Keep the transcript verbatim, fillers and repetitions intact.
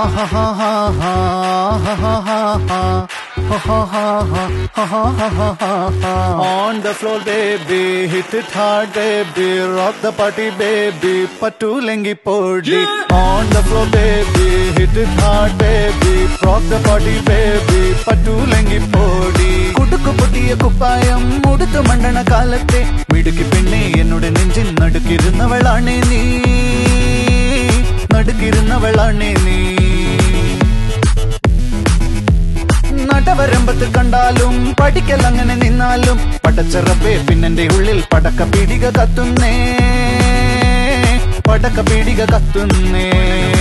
On the floor baby, hit it hard baby, rock the party baby, pattu lengi podi. On the floor baby, hit it hard baby, rock the party baby, pattu lengi podi. Kudukku pottiya kuppayam muduthu mandana kalathe midukki penne ennude nenjin nadukirunnavalane nee nadukirunnavalane nee. നടവരമ്പത്ത് കണ്ടാലും പഠിക്കലങ്ങനെ നിന്നാലും പടച്ചറപ്പേ പിന്നെന്റെ ഉള്ളിൽ പടക്ക പീടിക കത്തുന്നേ പടക്ക പീടിക കത്തുന്നേ.